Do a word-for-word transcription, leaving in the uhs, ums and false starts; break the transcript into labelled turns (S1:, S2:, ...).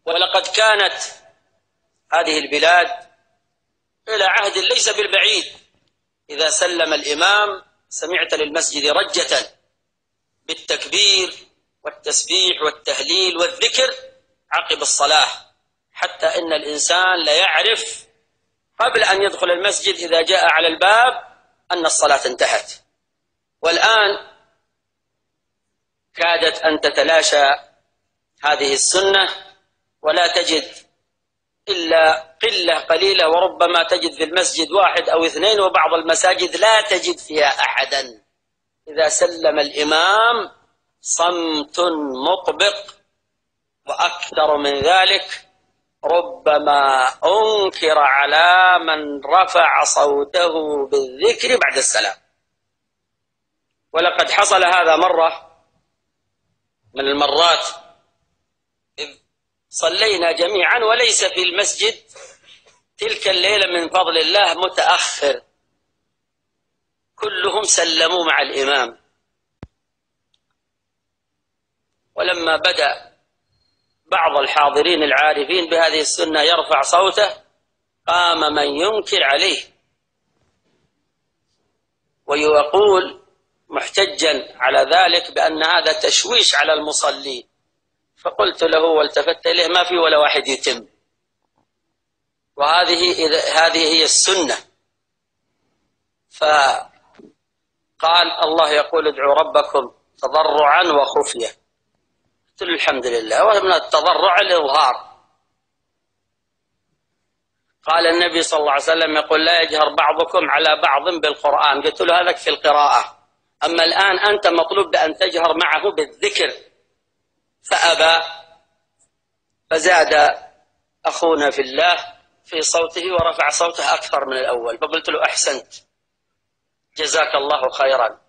S1: ولقد كانت هذه البلاد إلى عهد ليس بالبعيد إذا سلم الإمام سمعت للمسجد رجة بالتكبير والتسبيح والتهليل والذكر عقب الصلاة، حتى إن الإنسان لا يعرف قبل أن يدخل المسجد إذا جاء على الباب أن الصلاة انتهت. والآن كادت أن تتلاشى هذه السنة، ولا تجد إلا قلة قليلة، وربما تجد في المسجد واحد أو اثنين، وبعض المساجد لا تجد فيها أحدا. إذا سلم الإمام صمت مطبق، وأكثر من ذلك ربما أنكر على من رفع صوته بالذكر بعد السلام. ولقد حصل هذا مرة من المرات إذ صلينا جميعا وليس في المسجد تلك الليلة من فضل الله متأخر، كلهم سلموا مع الإمام. ولما بدأ بعض الحاضرين العارفين بهذه السنة يرفع صوته قام من ينكر عليه ويقول محتجا على ذلك بأن هذا تشويش على المصلين. فقلت له والتفت إليه ما في ولا واحد يتم، وهذه هذه هي السنة. فقال الله يقول ادعوا ربكم تضرعا وخفية. قلت له الحمد لله، ومن التضرع الإظهار. قال النبي صلى الله عليه وسلم يقول لا يجهر بعضكم على بعض بالقرآن. قلت له هذا في القراءة، أما الآن أنت مطلوب بأن تجهر معه بالذكر، فأبى، فزاد أخونا في الله في صوته ورفع صوته أكثر من الأول. فقلت له أحسنت جزاك الله خيرا.